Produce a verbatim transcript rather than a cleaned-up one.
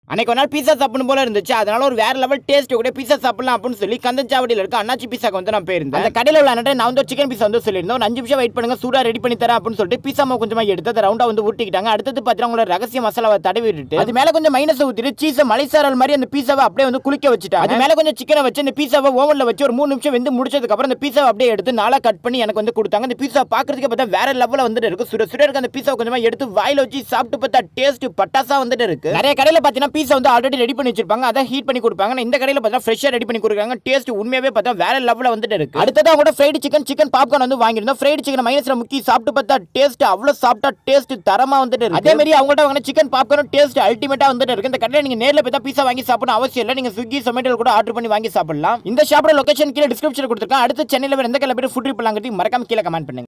அன்னைக்கு ஒரு நாள் பீஸா சாப்பிடணும் போல இருந்துச்சு. அதனால ஒரு வேற லெவல் டேஸ்ட் கூட பீஸா சாப்பிடலாம் அப்படின்னு சொல்லி கந்தஞ்சாவடியில் இருக்க அண்ணாச்சி பீஸாக்கு வந்து நான் போயிருந்தேன். அந்த கடையில் உள்ள அண்ணன் நான் வந்து சிக்கன் பீஸா வந்து சொல்லியிருந்தேன். ஒரு அஞ்சு நிமிஷம் வெயிட் பண்ணுங்க, சூடா ரெடி பண்ணி தரேன் அப்படின்னு சொல்லிட்டு பீஸா மாவு கொஞ்சமா எடுத்து அதை ரவுண்டா வந்து ஊட்டிக்கிட்டாங்க. அடுத்தது பார்த்தீங்கன்னா உங்களோட ரகசிய மசாலாவை தடவி விட்டுட்டு அது மேல கொஞ்சம் மைனஸ் ஊத்திட்டு சீஸ் மலைசாரல் மாதிரி அந்த பீஸாவை அப்படியே வந்து குளிக்க வச்சுட்டாங்க. அது மேல கொஞ்சம் சிக்கனை வச்சு அந்த பீஸாவை ஓவன்ல வச்சு ஒரு மூணு நிமிஷம் வந்து முடிச்சதுக்கு அப்புறம் அந்த பீஸாவை அப்படியே எடுத்து நாளா கட் பண்ணி எனக்கு வந்து கொடுத்தாங்க. அந்த பீஸா பாக்குறதுக்கு பார்த்தா வேற லெவல்ல வந்துட்டு இருக்கு. சுட சுட இருக்க அந்த பீஸா கொஞ்சமா எடுத்து வாயில வச்சு சாப்பிட்டு பார்த்தா டேஸ்ட் பட்டாசா வந்துட்டு இருக்கு. நிறைய கடையில பாத்தீங்கன்னா பீஸா வந்து ஆல்ரெடி ரெடி பண்ணி வச்சிருப்பாங்க, அதை ஹீட் பண்ணி கொடுப்பாங்க. இந்த கடையில பார்த்தா ஃப்ரெஷ்ஷா ரெடி பண்ணி கொடுக்குறாங்க. டேஸ்ட் உண்மையாவே பார்த்தா வேற லெவல்ல வந்துட்டு இருக்கு. அடுத்ததா கூட ஃப்ரைட் சிக்கன் சிக்கன் பாப்கார்ன் வந்து வாங்கியிருந்தோம். ஃப்ரைட் சிக்கன் மைனஸ்ல முக்கி சாப்பிட்டு பார்த்தா டேஸ்ட் அவ்வளவு சாப்பிட்டா டேஸ்ட் தரமா வந்துட்டு இருக்கு. அதே மாதிரி அவங்கள்ட்ட வாங்கின சிக்கன் பாப்கார்ன் டேஸ்ட் அல்டிமேட்டா வந்துட்டு இருக்கு. இந்த கடையில நீங்க நேர்ல போய் பீஸா வாங்கி சாப்பிடணும் அவசியம் இல்லை. நீங்க ஸ்விக்கி சொமேட்டோல கூட ஆர்டர் பண்ணி வாங்கி சாப்பிடலாம். இந்த ஷாப்போட லொகேஷன் கீழே டிஸ்கிரிப்ஷன்ல கொடுத்துருக்கேன். அடுத்து சென்னையில எந்த கடையில போய் ஃபுட் ட்ரிப் பண்ணலாங்கிறது மறக்காம கீழே கமெண்ட் பண்ணுங்க.